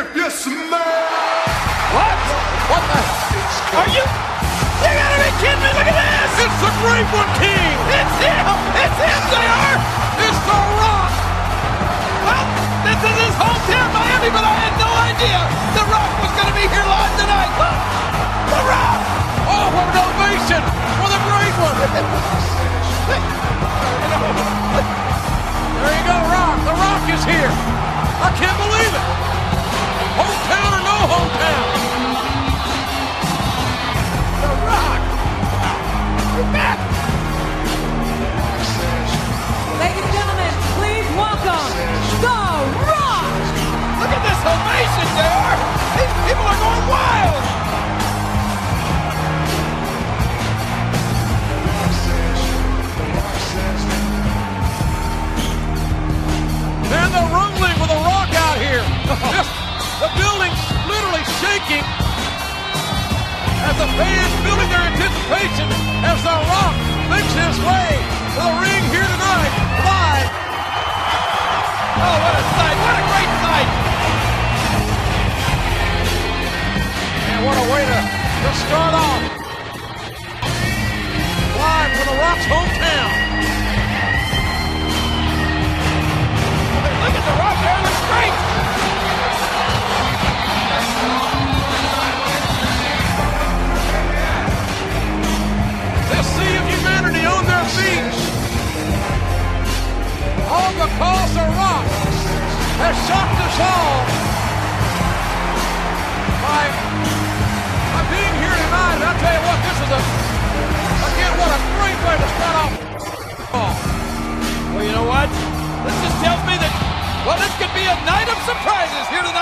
You smack! What? What the? Are you? You gotta be kidding me! Look at this! It's the Great One King! It's him! It's him, JR! It's The Rock! Well, this is his hometown, Miami, but I had no idea The Rock was gonna be here live tonight. Look! The Rock! Oh, what an ovation for the Great One! There you go, Rock. The Rock is here. I can't believe it. Hometown or no hometown. The Rock! You're back! Ladies and gentlemen, please welcome The Rock! Look at this ovation, JR! These people are going wild! And the rumbling with The Rock out here. The building's literally shaking as the fans building their anticipation as The Rock makes his way to the ring here tonight, live. Oh, what a sight! What a great sight! And what a way to start off. Live from The Rock's hometown. Look at The Rock there, looks great! This sea of humanity on their feet. All because The Rock has shocked us all by being here tonight. And I'll tell you what, this is again, what a great way to start off. Well, you know what? This just tells me that, well, this could be a night of surprises here tonight.